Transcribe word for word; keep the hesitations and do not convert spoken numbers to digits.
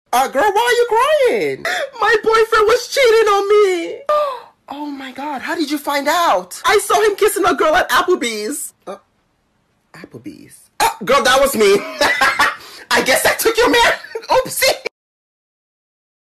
Uh, girl, why are you crying? My boyfriend was cheating on me. Oh my God, how did you find out? I saw him kissing a girl at Applebee's. Uh, Applebee's? Oh, girl, that was me. I guess I took your man. Oopsie.